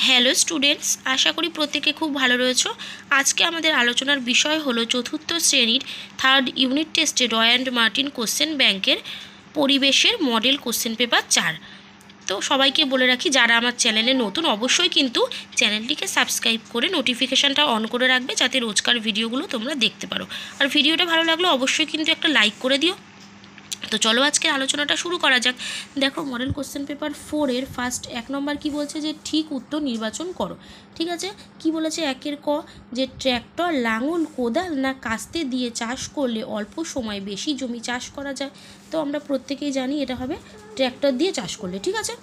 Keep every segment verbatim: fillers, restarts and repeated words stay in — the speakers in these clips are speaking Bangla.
হ্যালো স্টুডেন্টস, আশা করি প্রত্যেকে খুব ভালো রয়েছো। আজকে আমাদের আলোচনার বিষয় হলো চতুর্থ শ্রেণীর থার্ড ইউনিট টেস্টে রয় অ্যান্ড মার্টিন কোশ্চেন ব্যাংকের পরিবেশের মডেল কোশ্চেন পেপার চার। তো সবাইকে বলে রাখি, যারা আমার চ্যানেলে নতুন অবশ্যই কিন্তু চ্যানেলটিকে সাবস্ক্রাইব করে নোটিফিকেশানটা অন করে রাখবে, যাতে রোজকার ভিডিওগুলো তোমরা দেখতে পারো। আর ভিডিওটা ভালো লাগলে অবশ্যই কিন্তু একটা লাইক করে দিও। তো চলো আজকে আলোচনাটা শুরু করা যাক। দেখো, মডেল কোশ্চেন পেপার ফোরের ফার্স্ট এক নম্বর কি বলছে, যে ঠিক উত্তর নির্বাচন করো। ঠিক আছে, কি বলেছে একের ক, যে ট্র্যাক্টর, লাঙল, কোদাল না কাস্তে দিয়ে চাষ করলে অল্প সময় বেশি জমি চাষ করা যায়। তো আমরা প্রত্যেকেই জানি এটা হবে ট্র্যাক্টর দিয়ে চাষ করলে। ঠিক আছে,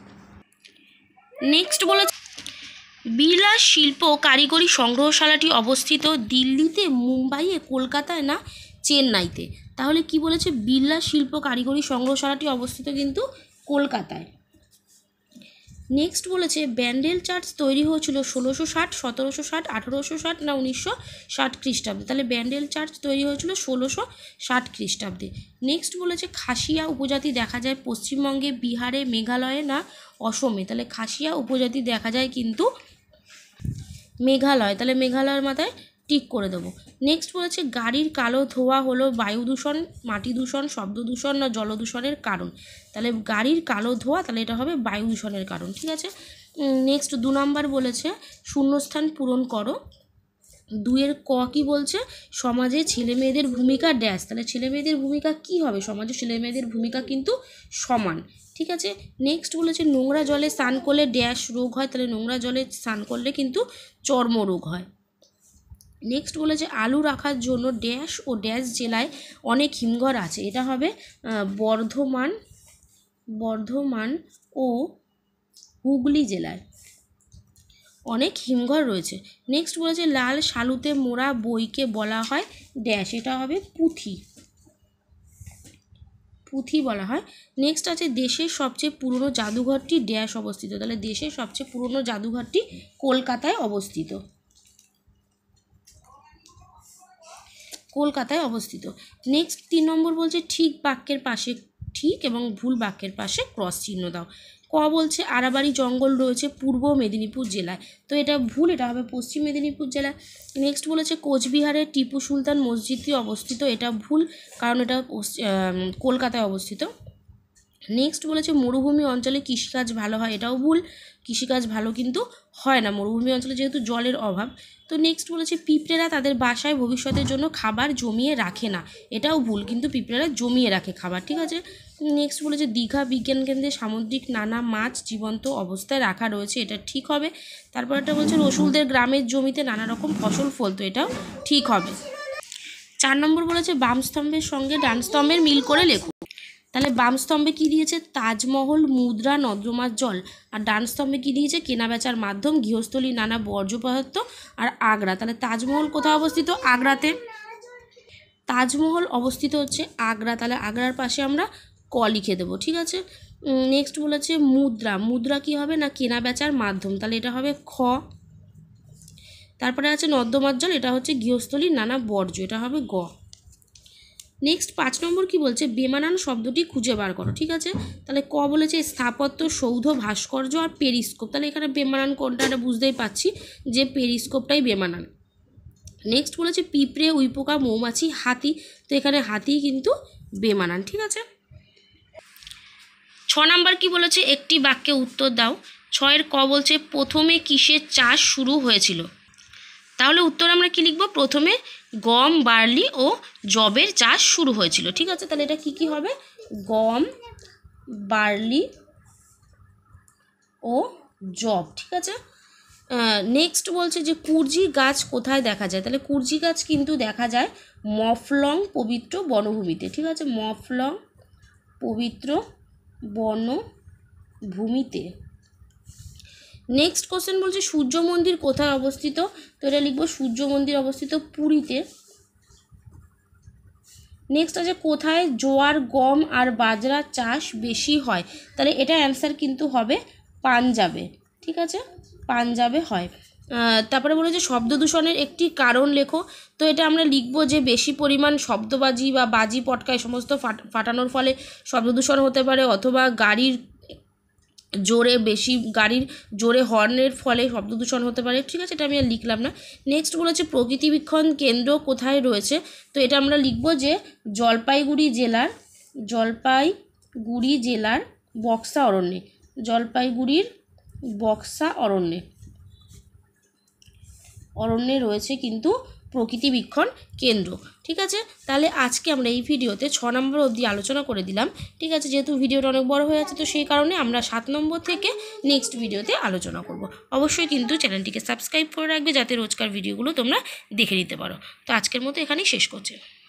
নেক্সট বলেছে বিলাস শিল্প কারিগরি সংগ্রহশালাটি অবস্থিত দিল্লিতে, মুম্বাইয়ে, কলকাতায় না চেন্নাইতে। তাহলে কি বলেছে, বিলাস শিল্প কারিগরি সংগ্রহশালাটি অবস্থিত কিন্তু কলকাতায়। নেক্সট বলেছে ব্যান্ডেল চার্চ তৈরি হয়েছিল ষোলোশো ষাট, সতেরোশো ষাট, আঠেরোশো ষাট না উনিশশো ষাট খ্রিস্টাব্দে। তাহলে ব্যান্ডেল চার্চ তৈরি হয়েছিল ষোলোশো ষাট খ্রিস্টাব্দে। নেক্সট বলেছে খাসিয়া উপজাতি দেখা যায় পশ্চিমবঙ্গে, বিহারে, মেঘালয়ে না অসমে। তাহলে খাসিয়া উপজাতি দেখা যায় কিন্তু মেঘালয়। তাহলে মেঘালয়ের মাথায় টিক করে দেবো। নেক্সট বলেছে গাড়ির কালো ধোঁয়া হলো বায়ু দূষণ, মাটি দূষণ, শব্দ দূষণ না জল দূষণের কারণ। তাহলে গাড়ির কালো ধোঁয়া, তাহলে এটা হবে বায়ু দূষণের কারণ। ঠিক আছে, নেক্সট দু নম্বর বলেছে শূন্যস্থান পূরণ করো। দুইয়ের ক কি বলছে, সমাজে ছেলে মেয়েদের ভূমিকা ড্যাশ। তাহলে ছেলে মেয়েদের ভূমিকা কি হবে, সমাজে ছেলে মেয়েদের ভূমিকা কিন্তু সমান। ঠিক আছে, নেক্সট বলেছে নোংরা জলে স্নান করলে ড্যাশ রোগ হয়। তাহলে নোংরা জলে স্নান করলে কিন্তু চর্মরোগ হয়। নেক্সট বলেছে আলু রাখার জন্য ড্যাশ ও ড্যাশ জেলায় অনেক হিমঘর আছে। এটা হবে বর্ধমান বর্ধমান ও হুগলি জেলায় অনেক হিমঘর রয়েছে। নেক্সট বলেছে লাল শালুতে মোড়া বইকে বলা হয় ড্যাশ। এটা হবে পুঁথি পুঁথি বলা হয়। নেক্সট আছে দেশের সবচেয়ে পুরনো জাদুঘরটি ড্যাশ অবস্থিত। তাহলে দেশের সবচেয়ে পুরনো জাদুঘরটি কলকাতায় অবস্থিত কলকাতায় অবস্থিত নেক্সট তিন নম্বর বলছে ঠিক বাক্যের পাশে ঠিক এবং ভুল বাক্যের পাশে ক্রস চিহ্ন দাও। ক বলছে আরাবাড়ি জঙ্গল রয়েছে পূর্ব মেদিনীপুর জেলায়। তো এটা ভুল, এটা হবে পশ্চিম মেদিনীপুর জেলায়। নেক্সট বলেছে কোচবিহারে টিপু সুলতান মসজিদটি অবস্থিত। এটা ভুল, কারণ এটা কলকাতায় অবস্থিত। নেক্সট বলেছে মরুভূমি অঞ্চলে কৃষিকাজ ভালো হয়। এটাও ভুল, কৃষিকাজ ভালো কিন্তু হয় না মরুভূমি অঞ্চলে, যেহেতু জলের অভাব। তো নেক্সট বলেছে পিঁপড়েরা তাদের বাসায় ভবিষ্যতের জন্য খাবার জমিয়ে রাখে না। এটাও ভুল, কিন্তু পিঁপড়েরা জমিয়ে রাখে খাবার। ঠিক আছে, নেক্সট বলেছে দীঘা বিজ্ঞান কেন্দ্রে সামুদ্রিক নানা মাছ জীবন্ত অবস্থায় রাখা রয়েছে। এটা ঠিক হবে। তারপর একটা বলছে রসুলদের গ্রামের জমিতে নানা রকম ফসল ফলতো। এটাও ঠিক হবে। চার নম্বর বলেছে বাম স্তম্ভের সঙ্গে ডান স্তম্ভের মিল করে লেখো। তাহলে বাম স্তম্ভে কী দিয়েছে, তাজমহল, মুদ্রা, নর্দমার জল। আর ডান স্তম্ভে কী দিয়েছে, কেনাবেচার মাধ্যম, গৃহস্থলী, নানা বর্জ্য পদার্থ আর আগ্রা। তাহলে তাজমহল কোথায় অবস্থিত, আগ্রাতে। তাজমহল অবস্থিত হচ্ছে আগ্রা। তাহলে আগ্রার পাশে আমরা ক লিখে দেবো। ঠিক আছে, নেক্সট বলেছে মুদ্রা। মুদ্রা কি হবে না কেনাবেচার মাধ্যম। তাহলে এটা হবে খ। তারপরে আছে নর্দমার জল, এটা হচ্ছে গৃহস্থলীর নানা বর্জ্য। এটা হবে গ। নেক্সট পাঁচ নম্বর কি বলছে বেমানান শব্দটি খুঁজে বার করো। ঠিক আছে, তাহলে ক বলেছে স্থাপত্য, সৌধ, ভাস্কর্য আর পেরিস্কোপ। তাহলে এখানে বেমানান কোনটা, এটা বুঝতেই পাচ্ছি যে পেরিস্কোপটাই বেমানান। নেক্সট বলেছে পিঁপড়ে, উইপোকা, মৌমাছি, হাতি। তো এখানে হাতি কিন্তু বেমানান। ঠিক আছে, ছ নাম্বার কি বলেছে একটি বাক্যে উত্তর দাও। ছয়ের ক বলছে প্রথমে কিসের চাষ শুরু হয়েছিল। তাহলে উত্তর আমরা কি লিখব, প্রথমে গম, বার্লি ও যবের চাষ শুরু হয়েছিল। ঠিক আছে, তাহলে এটা কি কি হবে, গম, বার্লি ও যব। ঠিক আছে, নেক্সট বলছে যে কুর্জি গাছ কোথায় দেখা যায়। তাহলে কুর্জি গাছ কিন্তু দেখা যায় মফলং পবিত্র বনভূমিতে। ঠিক আছে, মফলং পবিত্র বনভূমিতে। নেক্সট কোশ্চেন বলছে সূর্য মন্দির কোথায় অবস্থিত। তো এটা লিখবো সূর্য মন্দির অবস্থিত পুরীতে। নেক্সট আছে কোথায় জোয়ার, গম আর বাজরা চাষ বেশি হয়। তাহলে এটা অ্যান্সার কিন্তু হবে পাঞ্জাবে। ঠিক আছে, পাঞ্জাবে হয়। তারপরে বলে যে শব্দ দূষণের একটি কারণ লেখো। তো এটা আমরা লিখবো যে বেশি পরিমাণ শব্দবাজি বা বাজি পটকা এই সমস্ত ফাটানোর ফলে শব্দ দূষণ হতে পারে, অথবা গাড়ির জোরে বেশি গাড়ির জোরে হর্নের ফলে শব্দ দূষণ হতে পারে, ঠিক আছে, এটা আমি আর লিখলাম না। নেক্সট বলেছে প্রকৃতিবীক্ষণ কেন্দ্র কোথায় রয়েছে, তো এটা আমরা লিখব যে জলপাইগুড়ি জেলার জলপাইগুড়ি জেলার বক্সা অরণ্যে, জলপাইগুড়ির বক্সা অরণ্যে অরণ্যে রয়েছে কিন্তু প্রকৃতিবীক্ষণ কেন্দ্র, ঠিক আছে। তাহলে আজকে আমরা এই ভিডিওতে ছ নম্বর অবধি আলোচনা করে দিলাম, ঠিক আছে। যেহেতু ভিডিওটা অনেক বড় হয়ে যাচ্ছে, তো সেই কারণে আমরা সাত নম্বর থেকে নেক্সট ভিডিওতে আলোচনা করব। অবশ্যই কিন্তু চ্যানেলটিকে সাবস্ক্রাইব করে রাখবে যাতে রোজকার ভিডিওগুলো তোমরা দেখে নিতে পারো। তো আজকের মতো এখানেই শেষ করছি।